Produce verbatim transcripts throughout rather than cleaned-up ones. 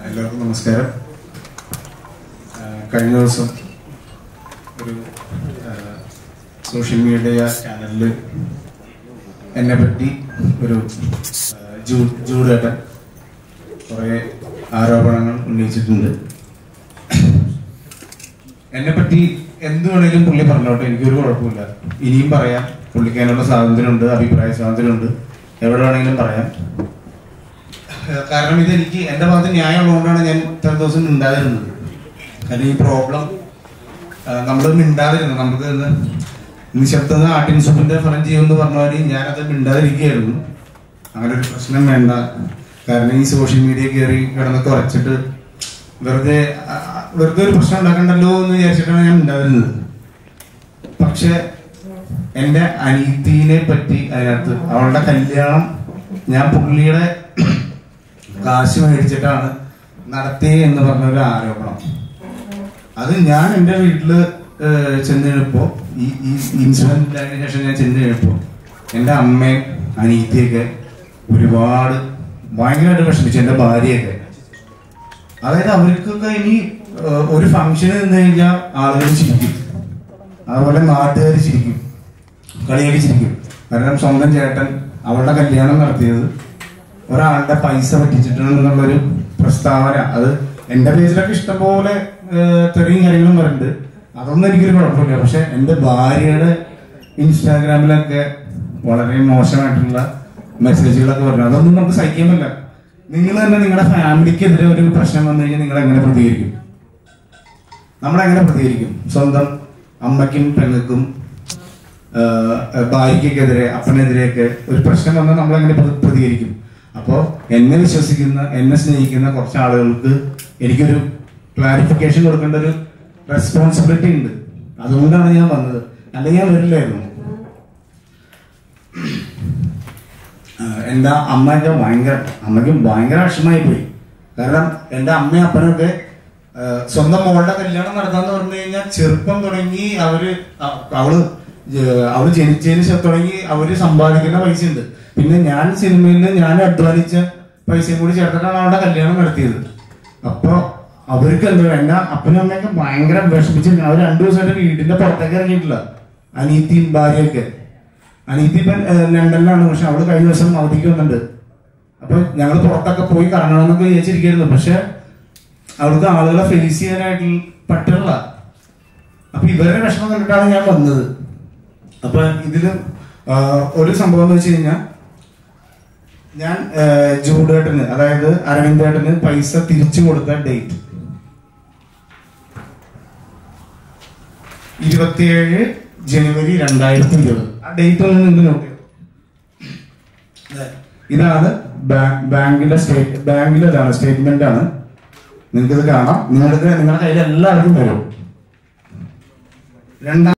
എല്ലാവർക്കും നമസ്കാരം. കഴിഞ്ഞ ദിവസം ഒരു സോഷ്യൽ മീഡിയ ചാനലിൽ എന്നെ പറ്റി ഒരു ജൂഡേട്ടൻ കുറേ ആരോപണങ്ങൾ ഉന്നയിച്ചിട്ടുണ്ട്. എന്നെ പറ്റി എന്ത് വേണേലും പുള്ളി പറഞ്ഞോട്ടെ, എനിക്കൊരു കുഴപ്പമില്ല. ഇനിയും പറയാം, പുള്ളിക്കാനുള്ള സ്വാതന്ത്ര്യമുണ്ട്, അഭിപ്രായ സ്വാതന്ത്ര്യമുണ്ട്, എവിടെ വേണമെങ്കിലും പറയാം. കാരണം ഇതെനിക്ക് എൻ്റെ ഭാഗത്ത് ന്യായമുള്ളതുകൊണ്ടാണ് ഞാൻ ഇത്ര ദിവസം മിണ്ടാതിരുന്നത്. കാരണം ഈ പ്രോബ്ലം നമ്മൾ മിണ്ടാതിരുന്നത്, നമുക്ക് നിശബ്ദത ആട്ടിൻ സൂപ്പിന്റെ ഫലം ചെയ്യുമെന്ന് പറഞ്ഞാൽ ഞാനത് മിണ്ടാതിരിക്കുകയായിരുന്നു. അങ്ങനെ ഒരു പ്രശ്നം വേണ്ട. കാരണം ഈ സോഷ്യൽ മീഡിയ കയറി കിടന്നൊക്കെ വരച്ചിട്ട് വെറുതെ വെറുതെ ഒരു പ്രശ്നം ഉണ്ടാക്കണ്ടല്ലോ എന്ന് വിചാരിച്ചിട്ടാണ് ഞാൻ മിണ്ടാതിരുന്നത്. പക്ഷെ എൻ്റെ അനീതിനെ പറ്റി അതിനകത്ത് അവളുടെ കല്യാണം ഞാൻ പുള്ളിയുടെ കാശ് മേടിച്ചിട്ടാണ് നടത്തിയത് എന്ന് പറഞ്ഞൊരു ആരോപണം. അത് ഞാൻ എൻ്റെ വീട്ടില് ചെന്ന് കഴിഞ്ഞപ്പോ ഈ ഈ ഇൻസിഡന്റ് ആയതിനു ശേഷം ഞാൻ ചെന്ന് കഴിഞ്ഞപ്പോ എൻ്റെ അമ്മയും അനീതിയൊക്കെ ഒരുപാട് ഭയങ്കരമായിട്ട് വിഷമിച്ചു, എൻ്റെ ഭാര്യയൊക്കെ. അതായത് അവർക്കൊക്കെ ഇനി ഒരു ഫംഗ്ഷന് നിന്ന് കഴിഞ്ഞാൽ ആളുകൾ ചിരിക്കും, അതുപോലെ നാട്ടുകാർ ചിരിക്കും, കളിയാക്കി ചിരിക്കും. കാരണം സ്വന്തം ചേട്ടൻ അവളുടെ കല്യാണം നടത്തിയത് ഒരാളുടെ പൈസ പറ്റിച്ചിട്ടുണ്ടെന്നുള്ളൊരു പ്രസ്താവന. അത് എന്റെ പേജിലൊക്കെ ഇഷ്ടംപോലെ തെറിയും കാര്യങ്ങളും വരുന്നുണ്ട്, അതൊന്നും എനിക്കൊരു കുഴപ്പമില്ല. പക്ഷെ എന്റെ ഭാര്യയുടെ ഇൻസ്റ്റാഗ്രാമിലൊക്കെ വളരെ മോശമായിട്ടുള്ള മെസ്സേജുകളൊക്കെ പറഞ്ഞു. അതൊന്നും നമുക്ക് സഹിക്കാൻ പറ്റില്ല. നിങ്ങൾ തന്നെ നിങ്ങളുടെ ഫാമിലിക്കെതിരെ ഒരു പ്രശ്നം വന്നു കഴിഞ്ഞാൽ നിങ്ങൾ എങ്ങനെ പ്രതികരിക്കും? നമ്മളെങ്ങനെ പ്രതികരിക്കും? സ്വന്തം അമ്മയ്ക്കും പെങ്ങൾക്കും ഭാര്യക്കെതിരെ അപ്പനെതിരെയൊക്കെ ഒരു പ്രശ്നം വന്നാൽ നമ്മളെങ്ങനെ പ്രതികരിക്കും? അപ്പോ എന്നെ വിശ്വസിക്കുന്ന, എന്നെ സ്നേഹിക്കുന്ന കുറച്ച് ആളുകൾക്ക് എനിക്കൊരു ക്ലാരിഫിക്കേഷൻ കൊടുക്കേണ്ട ഒരു റെസ്പോൺസിബിലിറ്റി ഉണ്ട്. അതുകൊണ്ടാണ് ഞാൻ വന്നത്, അല്ലെങ്കിൽ ഞാൻ വരില്ലായിരുന്നു. എൻ്റെ അമ്മയൊക്കെ ഭയങ്കര അമ്മയ്ക്കും ഭയങ്കര വിഷമായി പോയി. കാരണം എൻ്റെ അമ്മയും അപ്പനൊക്കെ സ്വന്തം മോളുടെ കല്യാണം നടത്താന്ന് പറഞ്ഞു കഴിഞ്ഞാൽ ചെറുപ്പം തുടങ്ങി അവര് അവള് അവള് ജനിച്ചതിന് തുടങ്ങി അവര് സമ്പാദിക്കുന്ന പൈസ ഉണ്ട്. പിന്നെ ഞാൻ സിനിമയിൽ ഞാൻ അധ്വാനിച്ച പൈസയും കൂടി ചേർത്തിട്ടാണ് അവളുടെ കല്യാണം നടത്തിയത്. അപ്പൊ അവർക്ക് എന്താ, എന്റെ അപ്പനും അമ്മയൊക്കെ ഭയങ്കര വിഷമിച്ച് അവർ രണ്ടു ദിവസമായിട്ട് വീടിന്റെ പുറത്തേക്ക് ഇറങ്ങിയിട്ടില്ല. അനീതിയും ഭാര്യയൊക്കെ. അനീതി ഇപ്പം ലണ്ടനിലാണ്, പക്ഷെ അവള് കഴിഞ്ഞ ദിവസം അവധിക്ക് വന്നിട്ടുണ്ട്. അപ്പൊ ഞങ്ങൾ പുറത്തൊക്കെ പോയി കാണണമെന്നൊക്കെ വിചാരിച്ചിരിക്കുന്നു. പക്ഷെ അവൾക്ക് ആളുകളെ ഫേസ് ചെയ്യാനായിട്ട് പറ്റില്ല. അപ്പൊ ഇവരുടെ വിഷമം കണ്ടിട്ടാണ് ഞാൻ വന്നത്. അപ്പൊ ഇതില് ഒരു സംഭവം എന്ന് വെച്ച് കഴിഞ്ഞാൽ ഞാൻ ജൂഡേട്ടന്, അതായത് അരവിന്ദേട്ടന് പൈസ തിരിച്ചു കൊടുത്ത ഡേറ്റ് ഇരുപത്തിയേഴ് ജനുവരി രണ്ടായിരത്തി ഇരുപത്. ആ ഡേറ്റ് ഒന്ന് നിങ്ങൾ നോട്ട് ചെയ്തു. ഇതാണ് ബാങ്കിന്റെ സ്റ്റേറ്റ് ബാങ്കിലെ ഇതാണ് സ്റ്റേറ്റ്മെന്റ് ആണ്. നിങ്ങൾക്ക് ഇത് കാണാം. നിങ്ങൾക്ക് നിങ്ങളുടെ കയ്യിൽ എല്ലാവർക്കും വരും. രണ്ടാം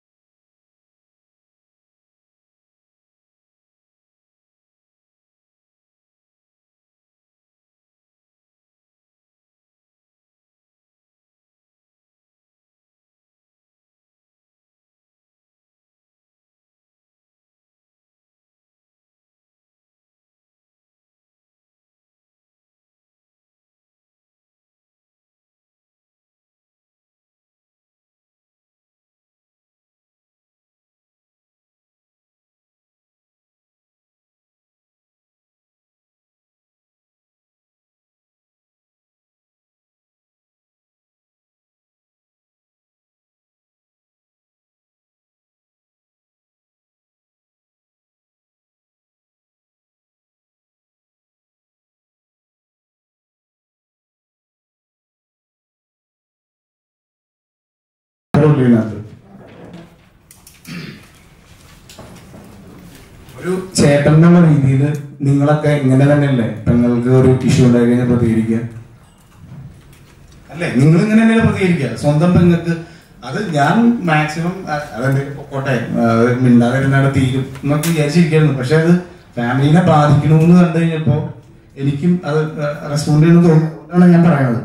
ഒരു ചേട്ടൻ എന്നുള്ള രീതിയിൽ നിങ്ങളൊക്കെ ഇങ്ങനെ തന്നെയല്ലേ പെങ്ങൾക്ക് ഒരു ഇഷ്യൂ ഉണ്ടായി കഴിഞ്ഞാൽ പ്രതികരിക്കുക അല്ലേ? നിങ്ങൾ ഇങ്ങനെ തന്നെയല്ലേ പ്രതികരിക്കുക സ്വന്തം പെങ്ങൾക്ക്? അത് ഞാൻ മാക്സിമം അതെന്റെ പൊക്കോട്ടെ, മിണ്ടാതിരുന്നാടെ തീരും എന്നൊക്കെ വിചാരിച്ചിരിക്കുന്നു. പക്ഷെ അത് ഫാമിലിനെ ബാധിക്കണമെന്ന് കണ്ടു കഴിഞ്ഞപ്പോ എനിക്കും അത് റെസ്പോണ്ട് ചെയ്യുന്നത് തോന്നുന്നതാണ് ഞാൻ പറയുന്നത്.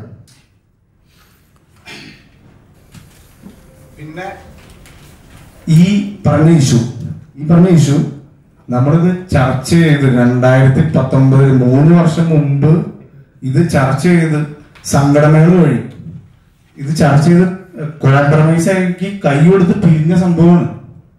പിന്നെ ഈ പറഞ്ഞ ഇഷ്യൂ ഈ പറഞ്ഞ ഇഷ്യൂ നമ്മളിത് ചർച്ച ചെയ്ത് രണ്ടായിരത്തി പത്തൊമ്പതിൽ മൂന്ന് വർഷം മുമ്പ് ഇത് ചർച്ച ചെയ്ത് സംഘടനകൾ വഴി ഇത് ചർച്ച ചെയ്ത് കോംപ്രമൈസ് ആക്കി കൈ കൊടുത്ത് പിരിഞ്ഞ സംഭവമാണ്.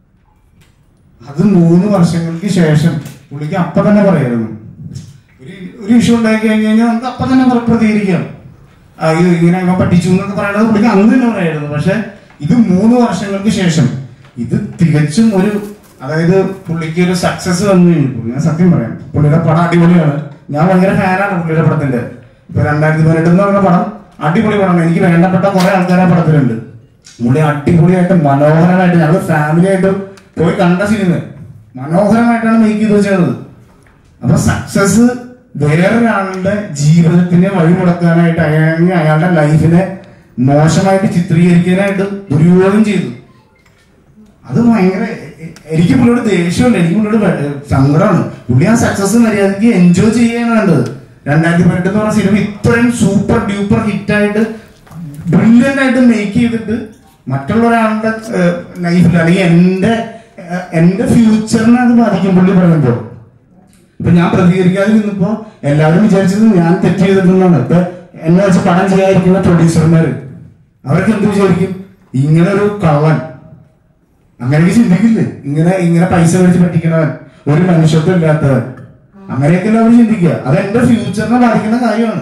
അത് മൂന്ന് വർഷങ്ങൾക്ക് ശേഷം പുള്ളിക്ക് അപ്പൊ തന്നെ പറയായിരുന്നു, ഒരു ഒരു ഇഷ്യൂ ഉണ്ടായി കഴിഞ്ഞ് കഴിഞ്ഞാൽ നമുക്ക് അപ്പൊ തന്നെ പ്രതികരിക്കാം, ഇങ്ങനെ ഇവ പഠിച്ചു എന്നൊക്കെ പറയുന്നത് പുള്ളിക്ക് അന്ന് തന്നെ പറയായിരുന്നു. പക്ഷെ ഇത് മൂന്ന് വർഷങ്ങൾക്ക് ശേഷം ഇത് തികച്ചും ഒരു, അതായത് പുള്ളിക്ക് ഒരു സക്സസ് വന്നു കഴിഞ്ഞപ്പോൾ, ഞാൻ സത്യം പറയാം, പുള്ളിയുടെ പടം അടിപൊളിയാണ്. ഞാൻ ഭയങ്കര ഫാനാണ് പുള്ളിയുടെ പടത്തിന്റെ. ഇപ്പൊ രണ്ടായിരത്തി പതിനെട്ട് എന്ന് പറഞ്ഞ പടം അടിപൊളി പടമാണ്. എനിക്ക് വേണ്ടപ്പെട്ട കുറെ ആൾക്കാർ ആ പടത്തിലുണ്ട്. പുള്ളി അടിപൊളിയായിട്ട് മനോഹരമായിട്ട് ഞങ്ങൾ ഫാമിലി ആയിട്ട് പോയി കണ്ട സിനിമ മനോഹരമായിട്ടാണ് മേക്ക് ചെയ്ത് വെച്ചത്. അപ്പൊ സക്സസ് വേറൊരാളുടെ ജീവിതത്തിനെ വഴിമുടക്കാനായിട്ട് അല്ലെങ്കിൽ അയാളുടെ ലൈഫിനെ മോശമായിട്ട് ചിത്രീകരിക്കാനായിട്ട് ദുരുപയോഗം ചെയ്തു. അത് ഭയങ്കര, എനിക്ക് പുള്ളിയോട് ദേഷ്യമുണ്ട്, എനിക്ക് പുള്ളിയോട് സങ്കടമാണ്. പുള്ളി ആ സക്സസ് മര്യാദയ്ക്ക് എൻജോയ് ചെയ്യാനാണ് വേണ്ടത്. രണ്ടായിരത്തി പതിനെട്ട് എന്ന് പറഞ്ഞ സിനിമ ഇത്രയും സൂപ്പർ ഡ്യൂപ്പർ ഹിറ്റായിട്ട് ബ്രില്യൻ്റ് ആയിട്ട് മേക്ക് ചെയ്തിട്ട് മറ്റുള്ള ഒരാളുടെ ലൈഫിൽ അല്ലെങ്കിൽ എന്റെ എന്റെ ഫ്യൂച്ചറിനെ അത് ബാധിക്കും പുള്ളി പറയുമ്പോൾ. ഇപ്പൊ ഞാൻ പ്രതികരിക്കാതെ നിന്നപ്പോ എല്ലാവരും വിചാരിച്ചത് ഞാൻ തെറ്റ് ചെയ്തിട്ടുണ്ടെന്നാണ്. ഇപ്പൊ എന്നെ വെച്ച് പണം ചെയ്യാതിരിക്കുന്ന പ്രൊഡ്യൂസർമാര് അവർക്ക് എന്ത് വിചാരിക്കും, ഇങ്ങനെ ഒരു കള്ളൻ, അങ്ങനെയൊക്കെ ചിന്തിക്കില്ലേ, ഇങ്ങനെ ഇങ്ങനെ പൈസ മേടിച്ച് പറ്റിക്കണവൻ, ഒരു മനുഷ്യത്വം ഇല്ലാത്തവൻ, അങ്ങനെയൊക്കെയല്ല അവർ ചിന്തിക്കുക. അത് എന്റെ ഫ്യൂച്ചറിനെ ബാധിക്കുന്ന കാര്യമാണ്.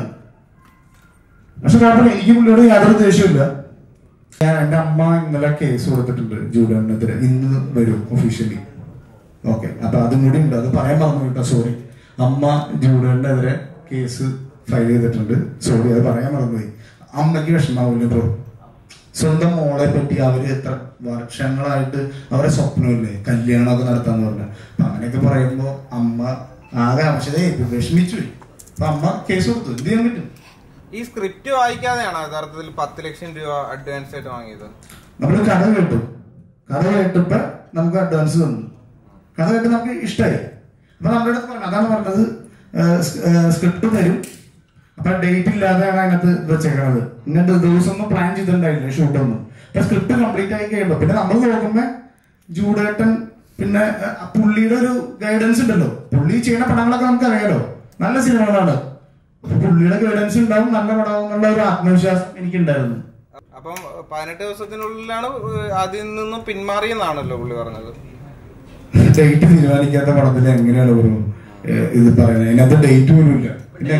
പക്ഷെ കുഴപ്പമില്ല, എനിക്ക് പുള്ളിയോട് യാതൊരു ദേഷ്യമില്ല. ഞാൻ എന്റെ അമ്മ ഇന്നലെ കേസ് കൊടുത്തിട്ടുണ്ട് ജൂഡനെതിരെ, ഇന്ന് വരും ഒഫീഷ്യലി. ഓക്കെ, അപ്പൊ അതും കൂടി ഉണ്ട്, അത് പറയാൻ പറഞ്ഞു കേട്ടോ, സോറി. അമ്മ ജൂഡനെതിരെ കേസ് ഫയൽ ചെയ്തിട്ടുണ്ട്, സോറി, അത് പറയാൻ മറന്നുപോയി. അമ്മയ്ക്ക് വിഷമാവില്ല ബ്രോ, സ്വന്തം മോളെ പറ്റി അവര് എത്ര വർഷങ്ങളായിട്ട് അവരെ സ്വപ്നമില്ലേ കല്യാണമൊക്കെ നടത്താന്ന് പറഞ്ഞ. അപ്പൊ അങ്ങനെയൊക്കെ പറയുമ്പോ അമ്മ ആകെ ആവശ്യതയെ വിഷമിച്ചു. അപ്പൊ അമ്മ കേസ് കൊടുത്തു, എന്ത് ചെയ്യാൻ പറ്റും? ഈ സ്ക്രിപ്റ്റ് വായിക്കാതെയാണോ യഥാർത്ഥത്തിൽ പത്ത് ലക്ഷം രൂപ അഡ്വാൻസ് ആയിട്ട് വാങ്ങിയത്? നമ്മള് കഥ കേട്ടു, കഥ കേട്ടപ്പോ നമുക്ക് അഡ്വാൻസ് തന്നു, കഥ കേട്ട് നമുക്ക് ഇഷ്ടമായി. അപ്പൊ നമ്മുടെ അടുത്ത് പറഞ്ഞു, അതാണ് പറഞ്ഞത്, സ്ക്രിപ്റ്റ് തരും, അപ്പൊ ഡേറ്റ് ഇല്ലാതെയാണ് അതിനകത്ത് വെച്ചേക്കണത്. ഇങ്ങനത്തെ ദിവസം ഒന്നും പ്ലാൻ ചെയ്തിട്ടുണ്ടായില്ല ഷൂട്ടൊന്നും. അപ്പൊ സ്ക്രിപ്റ്റ് കംപ്ലീറ്റ് ആയി കഴിയുമ്പോ പിന്നെ നമ്മൾ നോക്കുമ്പോ ജൂഡേട്ടൻ പിന്നെ പുള്ളിയുടെ ഒരു ഗൈഡൻസ് ഉണ്ടല്ലോ, പുള്ളി ചെയ്യുന്ന പടങ്ങളൊക്കെ നമുക്ക് അറിയാലോ, നല്ല സിനിമകളാണ്. അപ്പൊ പുള്ളിയുടെ ഗൈഡൻസ് ഉണ്ടാവും, നല്ല പടമാവും എന്നുള്ള ഒരു ആത്മവിശ്വാസം എനിക്കുണ്ടായിരുന്നു. അപ്പം പതിനെട്ട് ദിവസത്തിനുള്ളിലാണ് അതിൽ നിന്നും പിന്മാറിയെന്നാണല്ലോ പുള്ളി പറഞ്ഞത്. ഡേറ്റ് തീരുമാനിക്കാത്ത പടത്തിൽ എങ്ങനെയാണ് ഒരു ഇത് പറയുന്നത്? അതിനകത്ത് ഡേറ്റ് പോലും ഇല്ല. പിന്നെ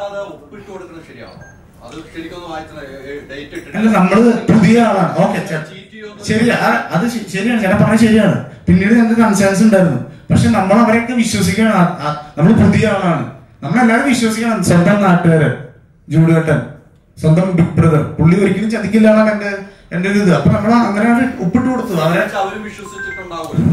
അല്ല, നമ്മള് പുതിയ ആളാണ്. ഓക്കെ, ശരിയാ, അത് ശരിയാണ്, ചേട്ടാ പറഞ്ഞത് ശരിയാണ്. പിന്നീട് ഞങ്ങൾക്ക് കൺസേൺസ് ഉണ്ടായിരുന്നു, പക്ഷെ നമ്മൾ അവരെയൊക്കെ വിശ്വസിക്കണം. നമ്മൾ പുതിയ ആളാണ്, നമ്മളെല്ലാവരും വിശ്വസിക്കണം. സ്വന്തം നാട്ടുകാര് ജൂഡേട്ടൻ, സ്വന്തം ബിഗ് ബ്രദർ, പുള്ളി ഒരിക്കലും ചതിക്കില്ല എന്നാണ് എന്റെ എന്റെ ഒരു ഇത്. അപ്പൊ നമ്മൾ അങ്ങനെയാണ് ഒപ്പിട്ട് കൊടുത്തത്. അവരെ അവരും വിശ്വസിച്ചിട്ടുണ്ടാവുമല്ലോ,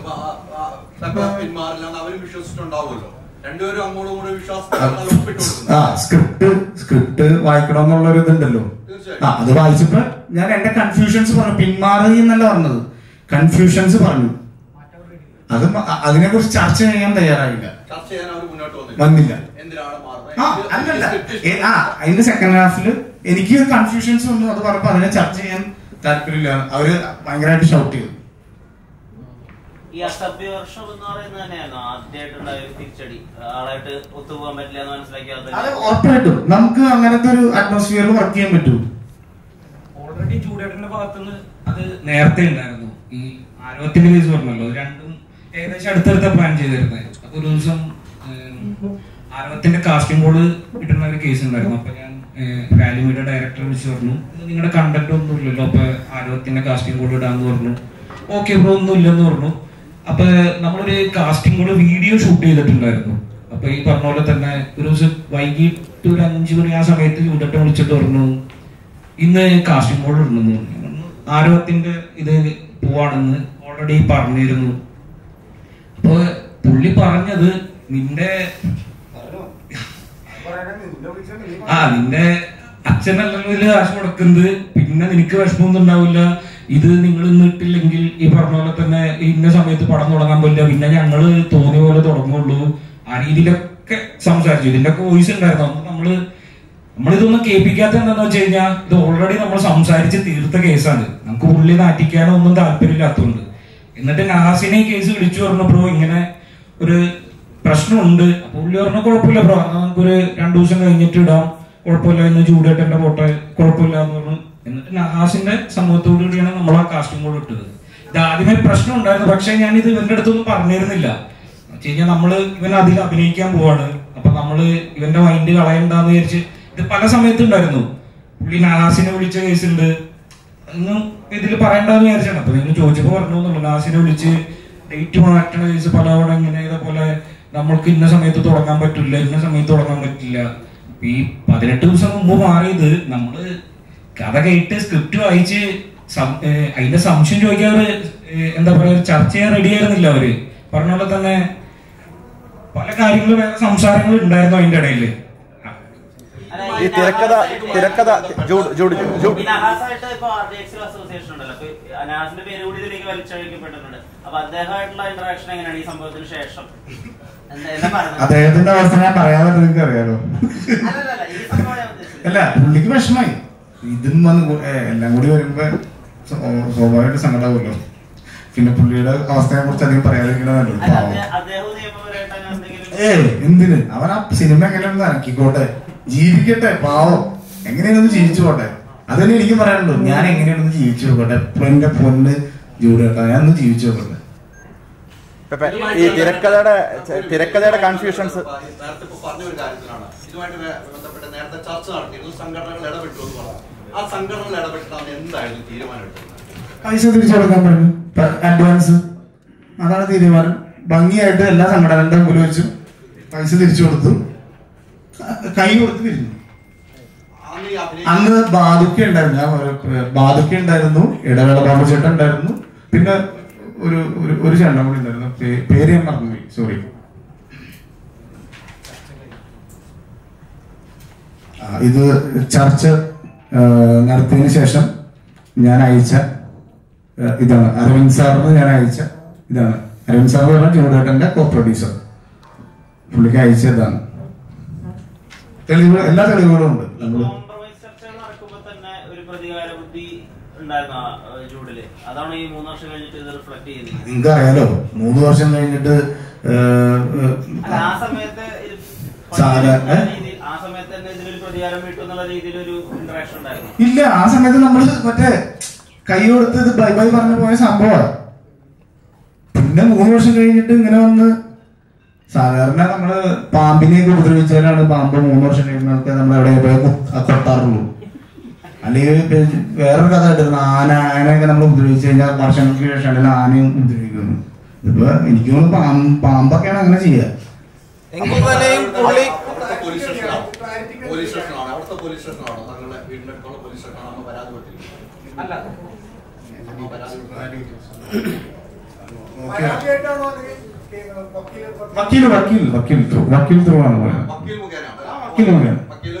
അവരും വിശ്വസിച്ചിട്ടുണ്ടാവുമല്ലോ, രണ്ടുപേരും അങ്ങോട്ടും ഇങ്ങോട്ടും വിശ്വാസം. ആ സ്ക്രിപ്റ്റ് സ്ക്രിപ്റ്റ് വായിക്കണമെന്നുള്ള ഒരു ഇതുണ്ടല്ലോ, ആ അത് വായിച്ചപ്പോ ഞാൻ എന്റെ കൺഫ്യൂഷൻസ് പറഞ്ഞു. പിന്മാറി എന്നല്ല പറഞ്ഞത്, കൺഫ്യൂഷൻസ് പറഞ്ഞു. അത് അതിനെ കുറിച്ച് ചർച്ച ചെയ്യാൻ തയ്യാറായില്ല, വന്നില്ല. ആ അല്ലല്ല, ആ അതിന്റെ സെക്കൻഡ് ഹാഫില് എനിക്ക് കൺഫ്യൂഷൻസ് വന്നു. അത് പറഞ്ഞപ്പോ അതിനെ ചർച്ച ചെയ്യാൻ താല്പര്യമില്ല, അവര് ഭയങ്കരമായിട്ട് ഷൗട്ട് ചെയ്തു. ഈ അസഭ്യ വർഷം എന്ന് പറയുന്നത് തന്നെയാണോ ആദ്യമായിട്ടുണ്ടായ ഒരു തിരിച്ചടി? ആളായിട്ട് ഒത്തുപോകാൻ പറ്റില്ല എന്ന് മനസ്സിലാക്കിയാൽ ഉറപ്പായിട്ടും നമുക്ക് അങ്ങനത്തെ ഒരു അറ്റ്മോസ്ഫിയറിൽ വർക്ക് ചെയ്യാൻ പറ്റും. ഓൾറെഡി ജൂഡേട്ടന്റെ ഭാഗത്തുനിന്ന് അത് നേരത്തെ ഉണ്ടായിരുന്നു. ഈ ആരോഗ്യത്തിന്റെ കേസ് പറഞ്ഞല്ലോ, രണ്ടും ഏകദേശം അടുത്തടുത്ത പ്ലാൻ ചെയ്തിരുന്നത്. അപ്പൊ ഒരു ദിവസം ആരോഗ്യത്തിന്റെ കാസ്റ്റിംഗ് ബോർഡ് കിട്ടുന്ന ഒരു കേസ് ഉണ്ടായിരുന്നു. അപ്പൊ ഞാൻ വാല്യൂമിയുടെ ഡയറക്ടറെ വിളിച്ചു പറഞ്ഞു, നിങ്ങളുടെ കണ്ടന്റ് ഒന്നും ഇല്ലല്ലോ, അപ്പൊ ആരോഗ്യത്തിന്റെ കാസ്റ്റിംഗ് ബോർഡ് ഇടാന്ന് പറഞ്ഞു. ഓക്കെ ബ്രോ, ഒന്നും ഇല്ലെന്ന് പറഞ്ഞു. അപ്പൊ നമ്മളൊരു കാസ്റ്റിംഗ് കൂടെ വീഡിയോ ഷൂട്ട് ചെയ്തിട്ടുണ്ടായിരുന്നു. അപ്പൊ ഈ പറഞ്ഞ പോലെ തന്നെ ഒരു ദിവസം വൈകിട്ട് ഒരു അഞ്ചു മണി ആ സമയത്ത് ചൂടട്ടെ വിളിച്ചിട്ട് പറഞ്ഞു, ഇന്ന് കാസ്റ്റിംഗ് ബോർഡ് ഉണ്ടെന്ന് പറഞ്ഞു. ആരോഗ്യത്തിന്റെ ഇത് പോവാണെന്ന് ഓൾറെഡി പറഞ്ഞിരുന്നു. അപ്പൊ പുള്ളി പറഞ്ഞത്, നിന്റെ ആ നിന്റെ അച്ഛനല്ലല്ലോ ഇതില് കാശ് മുടക്കുന്നത്, പിന്നെ നിനക്ക് വിഷമമൊന്നും ഉണ്ടാവില്ല. ഇത് നിങ്ങൾ ഇന്ന് ഇട്ടില്ലെങ്കിൽ ഈ പറഞ്ഞ പോലെ തന്നെ ഇന്ന സമയത്ത് പടം തുടങ്ങാൻ പറ്റില്ല, പിന്നെ ഞങ്ങള് തോന്നിയ പോലെ തുടങ്ങുള്ളൂ. ആ രീതിയിലൊക്കെ സംസാരിച്ചു. ഇതിന്റെ ഒക്കെ വോയിസ് ഉണ്ടായിരുന്നു. അപ്പൊ നമ്മള് നമ്മളിതൊന്നും കേൾപ്പിക്കാത്ത എന്താന്ന് വെച്ച് കഴിഞ്ഞാൽ ഇത് ഓൾറെഡി നമ്മൾ സംസാരിച്ച് തീർത്ത കേസാണ്. നമുക്ക് ഉള്ളിൽ നാറ്റിക്കാനോ ഒന്നും താല്പര്യമില്ലാത്തതുകൊണ്ട്. എന്നിട്ട് നാസിനെ കേസ് വിളിച്ചു പറഞ്ഞു, ബ്രോ ഇങ്ങനെ ഒരു പ്രശ്നമുണ്ട്. അപ്പൊ പുള്ളി പറഞ്ഞ കുഴപ്പമില്ല ബ്രോ, നമുക്കൊരു രണ്ടു ദിവസം കഴിഞ്ഞിട്ട് ഇടാം, കുഴപ്പമില്ല, ഇന്ന് ജൂഡേട്ടന്റെ പോട്ടെ, കുഴപ്പമില്ല എന്ന് പറഞ്ഞു. എന്നിട്ട് നഹാസിന്റെ സമൂഹത്തോടു കൂടിയാണ് നമ്മൾ ആ കാസ്റ്റിംഗ് കൂടെ ഇട്ടത്. ഇത് ആദ്യമേ പ്രശ്നം ഉണ്ടായിരുന്നു, പക്ഷെ ഞാൻ ഇത് ഇവന്റെ അടുത്തൊന്നും പറഞ്ഞിരുന്നില്ല. വെച്ച് കഴിഞ്ഞാൽ നമ്മള് ഇവൻ അതിൽ അഭിനയിക്കാൻ പോവാണ്, അപ്പൊ നമ്മള് ഇവന്റെ മൈൻഡ് കളയണ്ടെന്ന് വിചാരിച്ച് ഇത് പല സമയത്തുണ്ടായിരുന്നു. പുള്ളി നഹാസിനെ വിളിച്ച കേസുണ്ട്, ഒന്നും ഇതിൽ പറയണ്ടെന്ന് വിചാരിച്ചാണ്. അപ്പൊ നിങ്ങൾ ചോദിച്ചപ്പോ പറഞ്ഞു എന്നുള്ളൂ, നഹാസിനെ വിളിച്ച് ഡേറ്റ് മാറ്റണ കേസ് പലവണ ഇങ്ങനെ ഇതേപോലെ നമ്മൾക്ക് ഇന്ന സമയത്ത് തുടങ്ങാൻ പറ്റില്ല, ഇന്ന സമയത്ത് തുടങ്ങാൻ പറ്റില്ല. ഈ പതിനെട്ട് ദിവസം മുമ്പ് മാറിയത് നമ്മള് കഥ കേട്ട് സ്ക്രിപ്റ്റ് വായിച്ച് അതിന്റെ സംശയം ചോദിക്കാറ് എന്താ പറയാ ചർച്ച ചെയ്യാൻ റെഡി ആയിരുന്നില്ല അവര്. പറഞ്ഞ പോലെ തന്നെ പല കാര്യങ്ങളും വേറെ സംസാരങ്ങൾ ഉണ്ടായിരുന്നു അതിന്റെ ഇടയില്. ഈ തിരക്കഥ തിരക്കഥ നഹാസായിട്ട് ഇപ്പൊ ആർ ഡി എക്സിൽ അസോസിയേഷൻ ഉണ്ടല്ലോ, അപ്പൊ നഹാസിന്റെ പേര് കൂടി ഇതിലേക്ക് വലിച്ചഴിക്കപ്പെട്ടിട്ടുണ്ട്. അപ്പൊ അദ്ദേഹമായിട്ടുള്ള ഇന്ററാക്ഷൻ എങ്ങനെയാണ് ഈ സംഭവത്തിന് ശേഷം? അദ്ദേഹത്തിന്റെ അവസ്ഥ ഞാൻ പറയാതെ നിങ്ങൾക്ക് അറിയാലോ. അല്ല, പുള്ളിക്ക് വിഷമായി. ഇതും വന്ന് എല്ലാം കൂടി വരുമ്പോ സ്വാഭാവികമായിട്ട് സങ്കടമാവുമല്ലോ. പിന്നെ പുള്ളിയുടെ അവസ്ഥയെ കുറിച്ച് അധികം പറയാതിരിക്കണമല്ലോ. ഏ എന്തിന്, അവൻ ആ സിനിമ എങ്ങനെയൊന്ന് ഇറക്കിക്കോട്ടെ, ജീവിക്കട്ടെ, പാവം എങ്ങനെയാണെന്ന് ജീവിച്ചു പോട്ടെ. അതന്നെ എനിക്ക് പറയാനുള്ളൂ. ഞാൻ എങ്ങനെയാണെന്ന് ജീവിച്ചു നോക്കട്ടെ, എന്റെ പൊന്ന് ജൂഡേട്ടാ, ഞാൻ ഒന്ന് ജീവിച്ചു നോക്കട്ടെ. ഈ തിരക്കഥയുടെ തിരക്കഥയുടെ കൺഫ്യൂഷൻസ് നേരത്തെ ഇപ്പൊ പറഞ്ഞ ഒരു കാര്യത്തിലാണ് ഇതുമായിട്ട് ബന്ധപ്പെട്ട് നേരത്തെ ചർച്ച നടത്തിയിരുന്നു. സംഘടനകൾ ഇടപെട്ടു എന്ന് പറഞ്ഞു. ആ സംഘടനകൾ ഇടപെട്ടിട്ടാണ് എന്തായിരുന്നു തീരുമാനം എടുത്തത്? പൈസ തിരിച്ചു കൊടുക്കാൻ പറഞ്ഞു, അഡ്വാൻസ്. അതാണ് തീരുമാനം. ഭംഗിയായിട്ട് എല്ലാ സംഘടനകളുടെ മുമ്പിൽ വെച്ചു പൈസ തിരിച്ചു കൊടുത്തു, കൈ കൊടുത്ത് തിരിഞ്ഞു. അന്ന് ബാദുക്ക ഉണ്ടായിരുന്നു, ഞാൻ ബാദുക്ക ഉണ്ടായിരുന്നു, ഇടവേള ബാബു ചേട്ടൻ ഉണ്ടായിരുന്നു, പിന്നെ ഒരു ഒരു ചേട്ടൻ കൂടി ഉണ്ടായിരുന്നു, പേര് ഞാൻ മറന്നുപോയി, സോറി. ഇത് ചർച്ച നടത്തിയതിനു ശേഷം ഞാൻ അയച്ച ഇതാണ്, അരവിന്ദ് സാറിന് ഞാൻ അയച്ച ഇതാണ്. അരവിന്ദ് സാർ പറഞ്ഞ ജൂഡേട്ടന്റെ കോ പ്രൊഡ്യൂസർ, പുള്ളിക്ക് അയച്ചതാണ്. തെളിവുകൾ, എല്ലാ തെളിവുകളും ഉണ്ട്. നമ്മള് നിങ്ങൾക്ക് അറിയാലോ, മൂന്ന് വർഷം കഴിഞ്ഞിട്ട് ഇല്ല, ആ സമയത്ത് നമ്മള് മറ്റേ കൈ കൊടുത്ത് ഇത് ബൈ ബൈ പറഞ്ഞു പോയ സംഭവമാണ്. പിന്നെ മൂന്ന് വർഷം കഴിഞ്ഞിട്ട് ഇങ്ങനെ വന്ന്, സാധാരണ നമ്മള് പാമ്പിനെയൊക്കെ ഉപദ്രവിച്ചാലാണ് പാമ്പ് മൂന്ന് വർഷം കഴിയുന്നതൊക്കെ നമ്മൾ എവിടെ പോയി കൊട്ടാറുള്ളൂ. അല്ലെങ്കിൽ വേറൊരു കഥ കേട്ടിരുന്നു, ആന ആനയൊക്കെ നമ്മൾ ഉപദ്രവിച്ചു കഴിഞ്ഞാൽ വർഷങ്ങൾക്ക് ശേഷമാണ് ആനയും ഉപദ്രവിക്കുന്നത്. ഇപ്പൊ എനിക്ക് തോന്നുന്നു പാമ്പൊക്കെയാണ് അങ്ങനെ ചെയ്യുക. വക്കീൽ വക്കീൽ വക്കീൽ ത്രൂ വക്കീൽ ത്രൂ ആണ് പറയുന്നത്. വക്കീൽ മുഖേന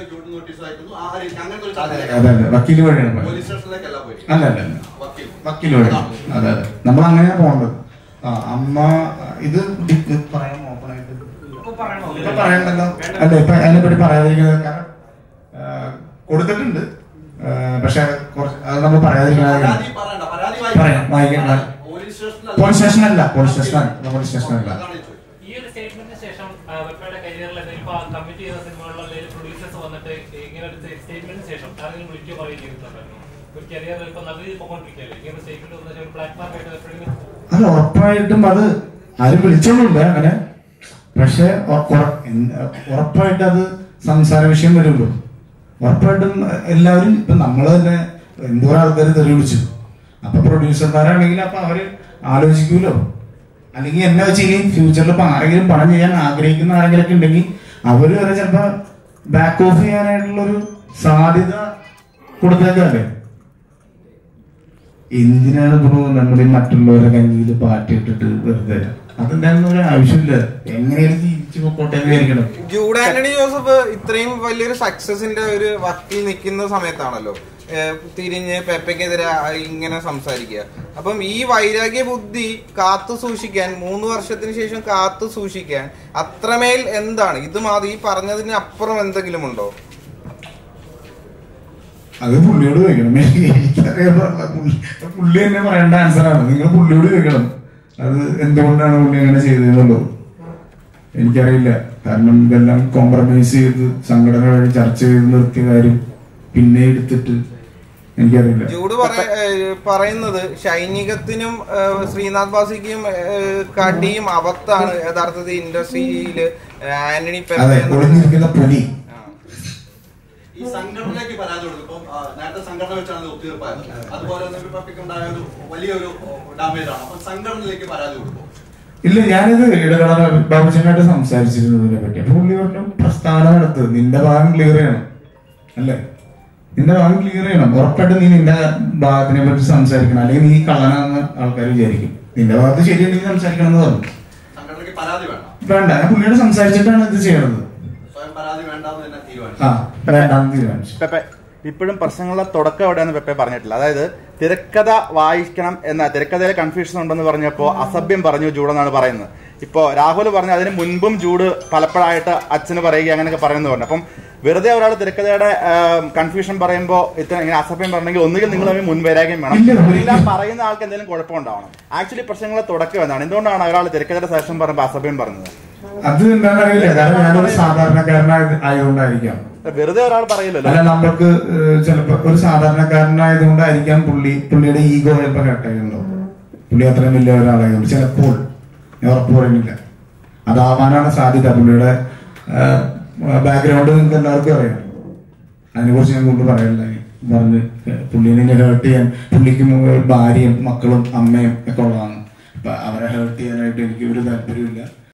അതെ അതെ വക്കീൽ വഴിയാണ് പറയുന്നത്. അല്ല അല്ല വക്കീൽ വഴിയാണ്. അതെ അതെ നമ്മൾ അങ്ങനെയാണ് പോകേണ്ടത്. ആ അമ്മ ഇത് പറയാൻ ഓപ്പണായിട്ട് ഇപ്പൊ പറയണ്ടല്ലോ. അല്ല ഇപ്പൊ അതിനെപ്പറ്റി പറയാതിരിക്കുന്നത്, കാരണം കൊടുത്തിട്ടുണ്ട്, പക്ഷെ അത് നമ്മൾ പറയാതിരിക്കുന്നത്. പറയാം, വായിക്കാൻ. പോലീസ് സ്റ്റേഷനല്ല, പോലീസ് സ്റ്റേഷനല്ല, പോലീസ് സ്റ്റേഷനല്ല. ഈ ഒരു സ്റ്റേറ്റ്മെന്റിന് ശേഷം വെപ്പയുടെ കരിയറിൽ എന്തെങ്കിലും കമ്മിറ്റ് ചെയ്ത സിനിമകളിലെ പ്രൊഡ്യൂസേഴ്സ് വന്നിട്ട് ഇങ്ങനെ ഒരു സ്റ്റേറ്റ്മെന്റിന് ശേഷം ആരെങ്കിലും വിളിക്കുകയോ പറയുകയോ ചെയ്തിട്ടുണ്ടായിരുന്നു? ഒരു കരിയറിൽ ഇപ്പൊ നല്ല രീതിയിൽ പോയിക്കൊണ്ടിരിക്കുകയല്ലേ, ഇങ്ങനെ സ്റ്റേറ്റ്മെന്റ് വന്ന ഒരു ബ്ലാക്ക് മാർക്ക് ആയിട്ട് എപ്പോഴെങ്കിലും? അത് ഉറപ്പായിട്ടും അത് ആരും വിളിച്ചോണ്ടില്ല അങ്ങനെ, പക്ഷെ ഉറപ്പായിട്ട് അത് സംസാര വിഷയം വരുമല്ലോ. ഉറപ്പായിട്ടും എല്ലാവരും ഇപ്പൊ നമ്മള് തന്നെ എന്തോരം ആൾക്കാർ തെറി വിളിച്ചു. അപ്പൊ പ്രൊഡ്യൂസർമാരാണെങ്കിൽ അപ്പൊ അവര് ആലോചിക്കൂലോ. അല്ലെങ്കിൽ എന്നെ വെച്ച് ഇനി ഫ്യൂച്ചറിൽ ഇപ്പൊ ആരെങ്കിലും പണം ചെയ്യാൻ ആഗ്രഹിക്കുന്ന ആരെങ്കിലും ഒക്കെ ഉണ്ടെങ്കിൽ അവര് വരെ ചിലപ്പോ ബാക്ക് ഓഫ് ചെയ്യാനായിട്ടുള്ളൊരു സാധ്യത കൊടുത്തേക്കല്ലേ. എന്തിനാണ് ബ്രോ നമ്മുടെ മറ്റുള്ളവരെ കയ്യിൽ പാറ്റി ഇട്ടിട്ട് വെറുതെ? അതെന്താണെന്ന് ഒരു ആവശ്യമില്ല. എങ്ങനെയാണ് ജീവിച്ചു പോട്ടെ വിചാരിക്കണം. ജൂഡ് ആന്റണി ജോസഫ് ഇത്രയും വലിയൊരു സക്സസിന്റെ ഒരു വക്കിൽ നിൽക്കുന്ന സമയത്താണല്ലോ തിരിഞ്ഞ് പെപ്പയ്ക്കെതിരെ ഇങ്ങനെ സംസാരിക്കുക. അപ്പം ഈ വൈരാഗ്യ ബുദ്ധി കാത്തു സൂക്ഷിക്കാൻ, മൂന്ന് വർഷത്തിന് ശേഷം കാത്തു സൂക്ഷിക്കാൻ അത്രമേൽ എന്താണ് ഇത്? മാതി ഈ പറഞ്ഞതിന് അപ്പുറം എന്തെങ്കിലും ഉണ്ടോ? അത് പുള്ളിയോട് ചോദിക്കണം. എനിക്കറിയാം, പുള്ളി തന്നെ പറയേണ്ട ആൻസറാണ്. നിങ്ങൾ പുള്ളിയോട് ചോദിക്കണം അത് എന്തുകൊണ്ടാണ് പുള്ളി അങ്ങനെ ചെയ്തതെന്നുള്ളത്. എനിക്കറിയില്ല. കാരണം ഇതെല്ലാം കോംപ്രമൈസ് ചെയ്ത് സംഘടന വഴി ചർച്ച ചെയ്ത് നിർത്തിയ കാര്യം പിന്നെ എടുത്തിട്ട് എനിക്കറിയില്ല. ജൂഡ് പറയുന്നത് സൈനികത്തിനും ശ്രീനാഥ് ബാസിക്കും കാട്ടിയും അബദ്ധാണ് യഥാർത്ഥത്തിൽ ഇൻഡസ്ട്രിയില് ആന്റണി ഒളിഞ്ഞിരിക്കുന്ന പുലി. ഈ സംഘടനയ്ക്ക് പരാതി കൊടുക്കും. നേരത്തെ സംഘടന വെച്ചാണ് ഒത്തുതീർപ്പായത്. അതുപോലെ ഉണ്ടായ ഒരു വലിയൊരു ഡാമേജ് ആണ്. അപ്പൊ സംഘടനയിലേക്ക് പരാതി കൊടുക്കും. ഇല്ല, ഞാനിത് ഇടകള ബാബുച്ചനായിട്ട് സംസാരിച്ചിരുന്നതിനെ പറ്റി. അപ്പൊ പുള്ളി പറഞ്ഞു പ്രസ്താവന നടത്തുക, നിന്റെ ഭാഗം ക്ലിയർ ചെയ്യണം അല്ലേ, നിന്റെ ഭാഗം ക്ലിയർ ചെയ്യണം, ഉറപ്പായിട്ട് നീ നിന്റെ ഭാഗത്തിനെ പറ്റി സംസാരിക്കണം, അല്ലെങ്കിൽ നീ കള്ളനാണെന്ന് ആൾക്കാർ വിചാരിക്കും. നിന്റെ ഭാഗത്ത് ശരിയാണെങ്കിൽ സംസാരിക്കണം എന്ന് പറഞ്ഞു. സംഘടനയ്ക്ക് പരാതി വേണ്ട വേണ്ട ഞാൻ പുള്ളിയോട് സംസാരിച്ചിട്ടാണ് ഇത് ചെയ്യണത്. സ്വയം പരാതി വേണ്ടാന്ന് തന്നെ തീരുമാനിച്ചു. ആ വേണ്ടാന്ന് തീരുമാനിച്ചു. പെപ്പെ ഇപ്പോഴും പ്രശ്നങ്ങളുടെ തുടക്കം എവിടെയാന്ന് പെപ്പെ പറഞ്ഞിട്ടില്ല. അതായത് തിരക്കഥ വായിക്കണം എന്ന തിരക്കഥയിലെ കൺഫ്യൂഷൻ ഉണ്ടെന്ന് പറഞ്ഞപ്പോൾ അസഭ്യം പറഞ്ഞു ജൂഡെന്നാണ് പറയുന്നത്. ഇപ്പോ രാഹുൽ പറഞ്ഞു അതിന് മുൻപും ജൂഡ് പലപ്പോഴായിട്ട് അച്ഛന് പറയുക അങ്ങനെയൊക്കെ പറയുന്നു പറഞ്ഞു. അപ്പം വെറുതെ ഒരാൾ തിരക്കഥയുടെ കൺഫ്യൂഷൻ പറയുമ്പോൾ ഇത്ര ഇങ്ങനെ അസഭ്യം പറഞ്ഞെങ്കിൽ ഒന്നുകിൽ നിങ്ങൾ തമ്മിൽ മുൻവൈരാഗ്യം വേണം, എല്ലാം പറയുന്ന ആൾക്ക് എന്തെങ്കിലും കുഴപ്പമുണ്ടാവണം. ആക്ച്വലി പ്രശ്നങ്ങളുടെ തുടക്കം എന്താണ്? എന്തുകൊണ്ടാണ് ഒരാൾ തിരക്കഥയുടെ ശേഷം പറയുമ്പോൾ അസഭ്യം പറഞ്ഞത്? അത് എന്താണെന്ന് അറിയില്ല, കാരണം ഞാനൊരു സാധാരണക്കാരനായതുകൊണ്ടായിരിക്കാം. വെറുതെ ഒരാൾ പറയില്ലല്ലോ. അല്ല, നമ്മൾക്ക് ചിലപ്പോ ഒരു സാധാരണക്കാരനായതുകൊണ്ടായിരിക്കാം പുള്ളി പുള്ളിയുടെ ഈഗോ ചിലപ്പോൾ ഹേർട്ടായിട്ടുണ്ടോ. പുള്ളി അത്രയും വലിയ ഒരാളായതുകൊണ്ട് ചിലപ്പോൾ, ഞാൻ ഉറപ്പ് പറയുന്നില്ല, അതാവാനാണ് സാധ്യത. പുള്ളിയുടെ ബാക്ക്ഗ്രൗണ്ട് നിങ്ങൾക്ക് എല്ലാവർക്കും അറിയാം. അതിനെക്കുറിച്ച് ഞാൻ കൂടുതൽ പറയില്ല. പറഞ്ഞ് പുള്ളിനെ ഹേർട്ട് ചെയ്യാൻ, പുള്ളിക്ക് ഭാര്യയും മക്കളും അമ്മയും ഒക്കെ ഉള്ളതാണ്. അപ്പൊ അവരെ ഹേർട്ട് ചെയ്യാനായിട്ട് എനിക്ക് ഒരു താല്പര്യമില്ല.